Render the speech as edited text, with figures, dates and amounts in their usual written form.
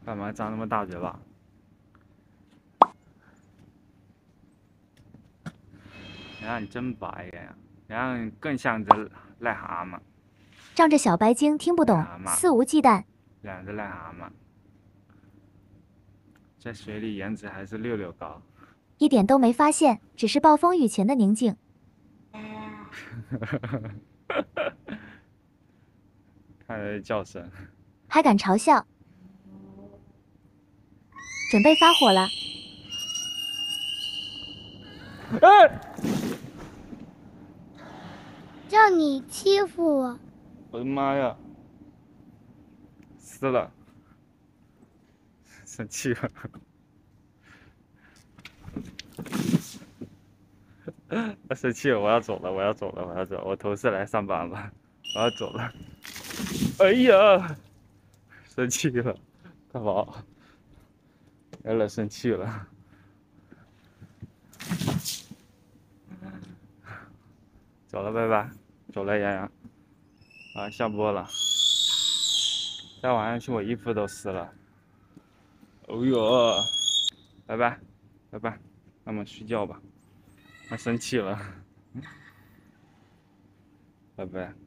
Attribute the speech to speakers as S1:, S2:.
S1: 干嘛张那么大嘴巴？洋洋你真白呀！洋洋更像只癞蛤蟆。
S2: 仗着小白鲸听不懂，
S1: 癞蛤蟆，
S2: 肆无忌惮。
S1: 两只癞蛤蟆，在水里颜值还是六六高。
S2: 一点都没发现，只是暴风雨前的宁静。
S1: 看它的叫声。
S2: 还敢嘲笑？准备发火了！
S1: 哎！
S3: 让你欺负我！
S1: 我的妈呀！死了！生气了！他生气了，我要走了，我要走了，我要走了，我头是来上班了，我要走了。哎呀！生气了，大宝，有点生气了。走了，拜拜，走了，洋洋。啊，下播了。再玩下去，我衣服都湿了。哦呦，拜拜，拜拜，那么睡觉吧。他生气了，拜拜。